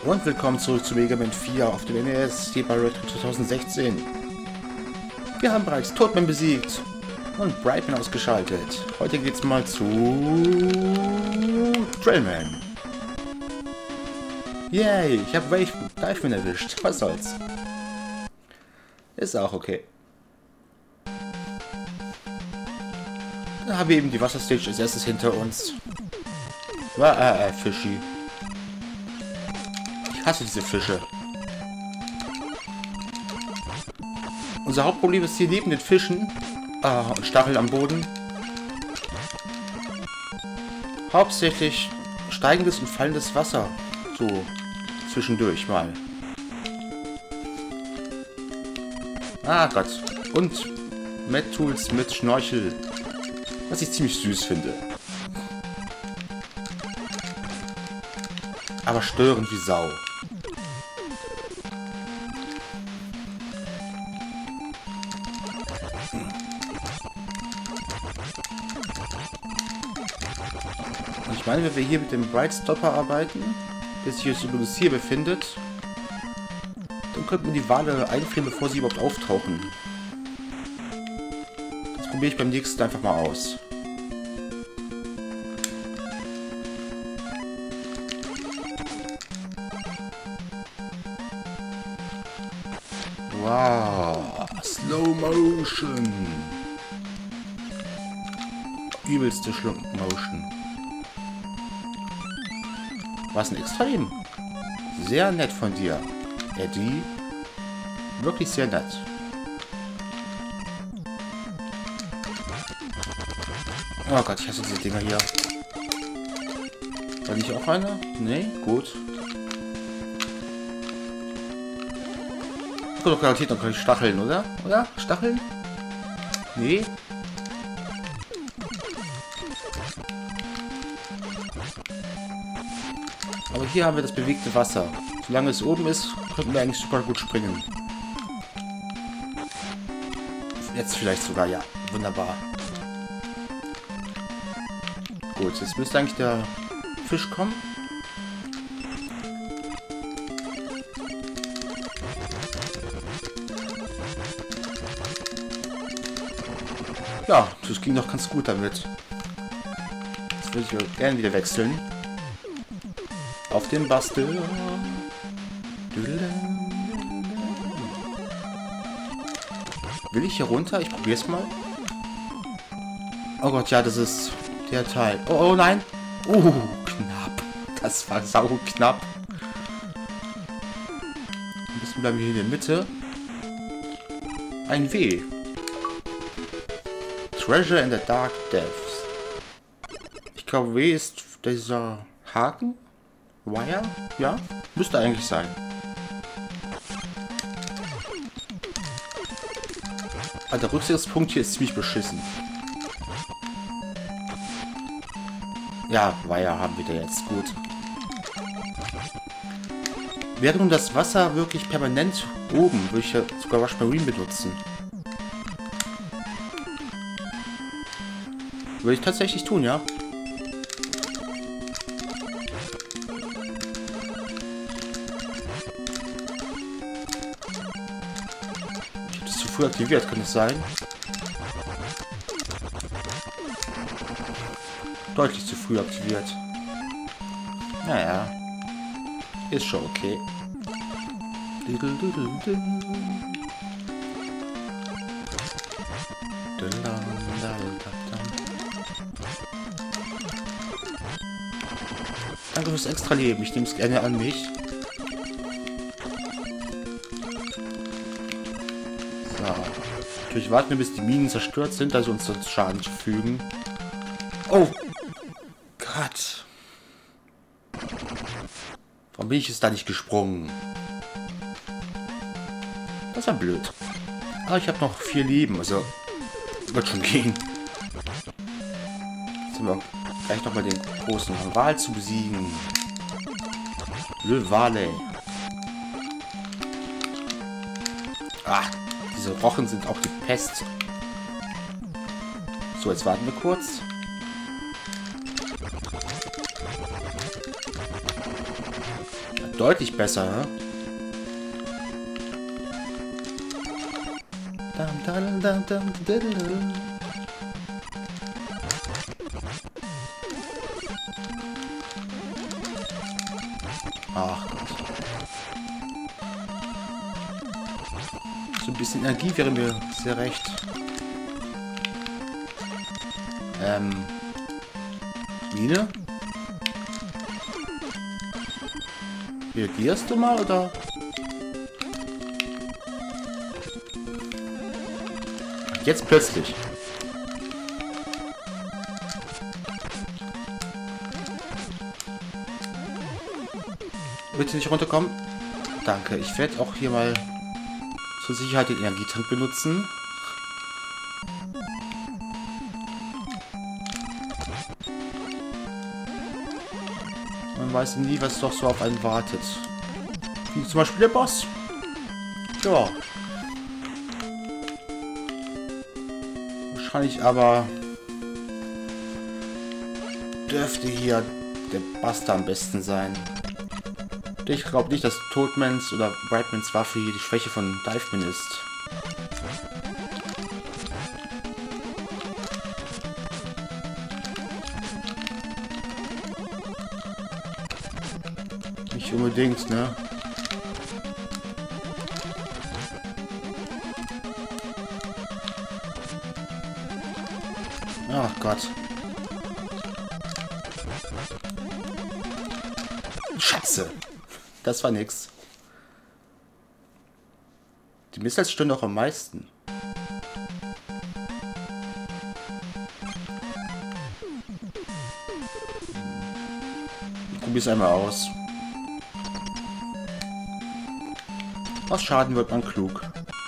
Und willkommen zurück zu Mega Man 4 auf dem NES, hier bei Retro 2016. Wir haben bereits Toadman besiegt und Brightman ausgeschaltet. Heute geht's mal zu Trailman. Yay, ich habe Diveman erwischt. Was soll's. Ist auch okay. Dann haben wir eben die Wasserstage als erstes hinter uns. Fischi. Ich hasse diese Fische. Unser Hauptproblem ist hier neben den Fischen und Stacheln am Boden hauptsächlich steigendes und fallendes Wasser. So zwischendurch mal. Ah Gott. Und Met-Tools mit Schnorchel. Was ich ziemlich süß finde. Aber störend wie Sau. Und ich meine, wenn wir hier mit dem Bright Stopper arbeiten, der sich jetzt übrigens hier befindet, dann könnten wir die Wale einfrieren, bevor sie überhaupt auftauchen. Das probiere ich beim nächsten einfach mal aus. Wow, Slow Motion. Übelste Motion. Was ein Extrem. Sehr nett von dir, Eddie. Wirklich sehr nett. Oh Gott, ich hasse diese Dinger hier. War nicht auch einer? Nee, gut. Ich kann doch garantiert noch keine Stacheln, oder? Oder? Stacheln? Nee. Aber hier haben wir das bewegte Wasser. Solange es oben ist, könnten wir eigentlich super gut springen. Jetzt vielleicht sogar, ja. Wunderbar. Gut, jetzt müsste eigentlich der Fisch kommen. Ja, das ging doch ganz gut damit. Jetzt würde ich gerne wieder wechseln. Auf den Bastel. Will ich hier runter? Ich probiere es mal. Oh Gott, ja, das ist der Teil. Oh, oh nein. Knapp. Das war sau knapp. Ein bisschen bleiben wir hier in der Mitte. Ein W. Treasure in the Dark Depths. Ich glaube, W ist dieser Haken. Wire? Ja, müsste eigentlich sein. Aber der Rücksichtspunkt hier ist ziemlich beschissen. Ja, Wire haben wir da jetzt. Gut. Wäre nun das Wasser wirklich permanent oben, würde ich ja sogar Rush Marine benutzen. Würde ich tatsächlich tun, ja. Ich habe das zu früh aktiviert, kann es sein? Deutlich zu früh aktiviert. Naja. Ist schon okay. Danke fürs extra Leben. Ich nehme es gerne an mich. So. Natürlich warten wir, bis die Minen zerstört sind, also uns sonst Schaden zu fügen. Oh Gott. Warum bin ich jetzt da nicht gesprungen? Das war blöd. Aber ich habe noch 4 Leben, also wird schon gehen. Jetzt sind wir gleich noch mal den großen Wal zu besiegen. Le Wale. Ah, diese Rochen sind auch die Pest. So, jetzt warten wir kurz. deutlich besser, ne? Ach Gott. So ein bisschen Energie wäre mir sehr recht. Mine? Reagierst du mal, oder? Jetzt plötzlich. Bitte nicht runterkommen. Danke. Ich werde auch hier mal zur Sicherheit den Energietank benutzen. Man weiß nie, was doch so auf einen wartet. Wie zum Beispiel der Boss. Ja. Wahrscheinlich aber dürfte hier der Buster am besten sein. Ich glaube nicht, dass Toadmans oder Brightmans Waffe hier die Schwäche von Diveman ist. Nicht unbedingt, ne? Ach Gott. Scheiße. Das war nix. Die Missiles stören doch am meisten. Ich probier's einmal aus. Aus Schaden wird man klug.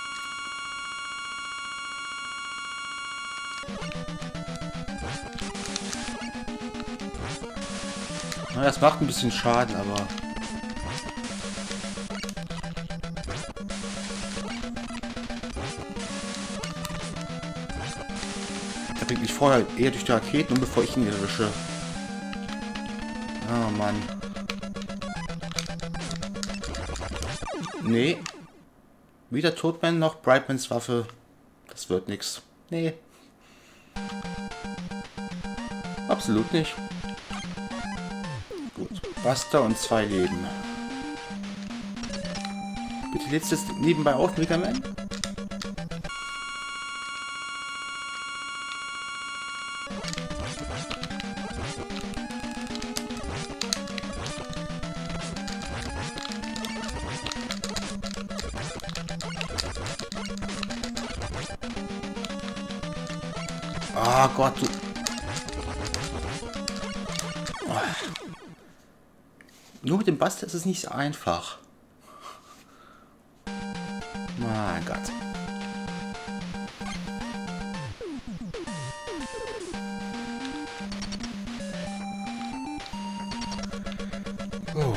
Na, das macht ein bisschen Schaden, aber... Er bringt mich vorher eher durch die Raketen, bevor ich ihn erwische. Oh Mann. Nee. Weder Toadman noch Brightmans Waffe. Das wird nix. Nee. Absolut nicht. Gut. Buster und 2 Leben. Bitte lädst du es nebenbei auf, Mega Man? Ah Gott, du... Oh. Nur mit dem Buster ist es nicht so einfach. Mein Gott. Oh.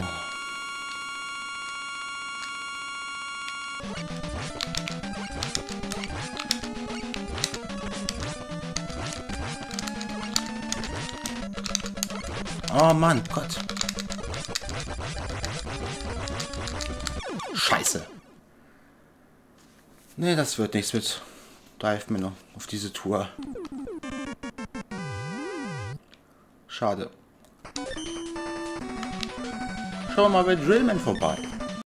Oh Mann, Gott. Scheiße. Nee, das wird nichts mit Diveman auf diese Tour. Schade. Schauen wir mal bei Drillman vorbei.